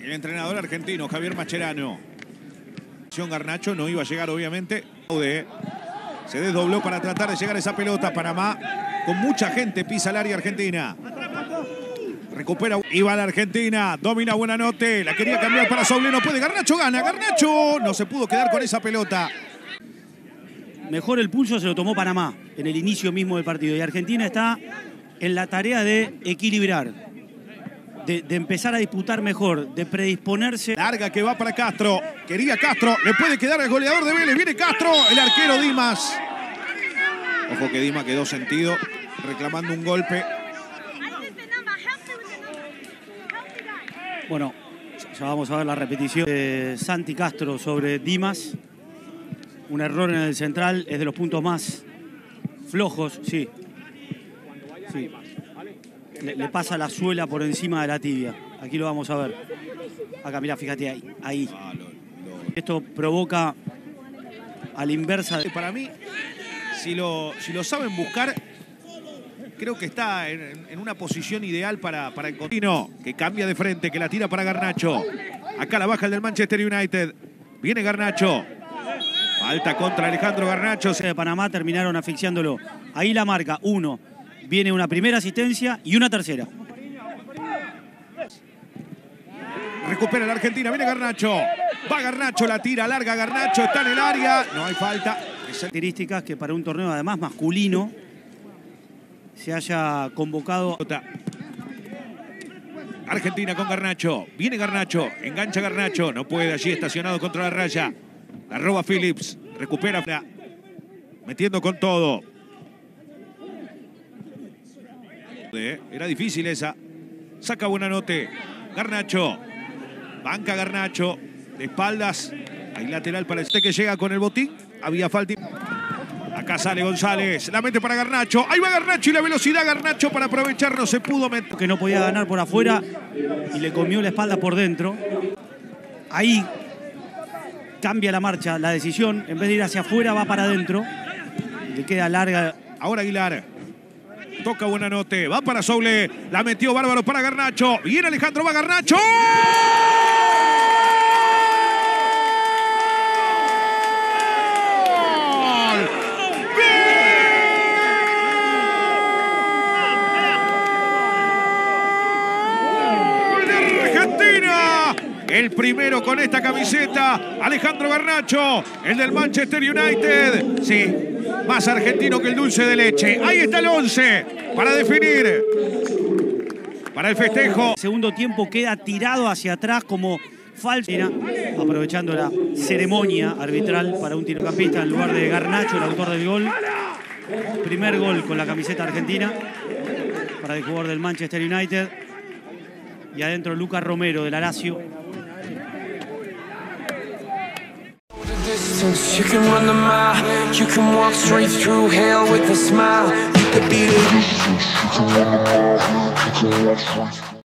El entrenador argentino, Javier Mascherano. Garnacho no iba a llegar, obviamente. Se desdobló para tratar de llegar a esa pelota. Panamá, con mucha gente, pisa el área argentina. Recupera, iba la Argentina, domina Buenanote, la quería cambiar para Soble, no puede. Garnacho gana, Garnacho no se pudo quedar con esa pelota. Mejor el pulso se lo tomó Panamá en el inicio mismo del partido. Y Argentina está en la tarea de equilibrar, de empezar a disputar mejor, de predisponerse. Larga que va para Castro. Quería Castro, le puede quedar al goleador de Vélez. Viene Castro, el arquero Dimas. Ojo que Dimas quedó sentido, reclamando un golpe. Bueno, ya vamos a ver la repetición de Santi Castro sobre Dimas. Un error en el central, es de los puntos más flojos, sí. Sí. Le pasa la suela por encima de la tibia. Aquí lo vamos a ver. Acá, mirá, fíjate ahí. Esto provoca a la inversa. Para mí, si lo saben buscar, creo que está en una posición ideal para encontrar. Que cambia de frente, que la tira para Garnacho. Acá la baja el del Manchester United. Viene Garnacho. Falta contra Alejandro Garnacho. De Panamá terminaron asfixiándolo. Ahí la marca, 1. Viene una primera asistencia y una tercera. Recupera la Argentina, viene Garnacho. Va Garnacho, la tira, larga Garnacho, está en el área. No hay falta. Características que para un torneo además masculino se haya convocado. Argentina con Garnacho. Viene Garnacho, engancha Garnacho. No puede, allí estacionado contra la raya. La roba Phillips. Recupera. Metiendo con todo. Era difícil esa. Saca Buenanote. Garnacho. Banca Garnacho. De espaldas. Hay lateral para este que llega con el botín. Había falta. Acá sale González. La mete para Garnacho. Ahí va Garnacho y la velocidad Garnacho para aprovechar. No se pudo meter. Que no podía ganar por afuera y le comió la espalda por dentro. Ahí cambia la marcha, la decisión. En vez de ir hacia afuera va para adentro. Le queda larga. Ahora Aguilar. Toca Buenanote. Va para Soule. La metió bárbaro para Garnacho. Viene Alejandro, va Garnacho. El primero con esta camiseta, Alejandro Garnacho, el del Manchester United. Sí, más argentino que el dulce de leche. Ahí está el 11 para definir, para el festejo. Segundo tiempo queda tirado hacia atrás como falso. Aprovechando la ceremonia arbitral para un tirocampista en lugar de Garnacho, el autor del gol. Primer gol con la camiseta argentina para el jugador del Manchester United. Y adentro Lucas Romero del Lazio. You can run the mile, you can walk straight through hell with a smile. You could be the